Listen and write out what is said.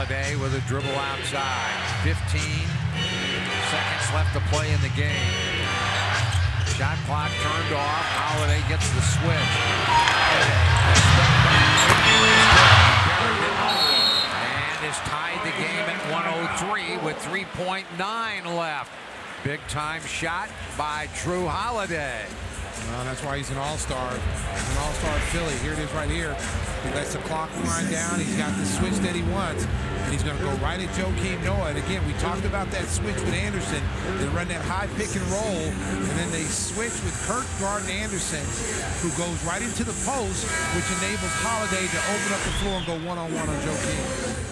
Holiday with a dribble outside. 15 seconds left to play in the game. Shot clock turned off. Holiday gets the switch. And has tied the game at 103 with 3.9 left. Big time shot by Jrue Holiday. Well, that's why he's an all-star. He's an all-star Philly. Here it is right here. He lets the clock wind down. He's got the switch that he wants. And he's going to go right at Joakim Noah. And again, we talked about that switch with Anderson. They run that high pick and roll. And then they switch with Kirk guarding Anderson, who goes right into the post, which enables Holiday to open up the floor and go one-on-one on Joakim.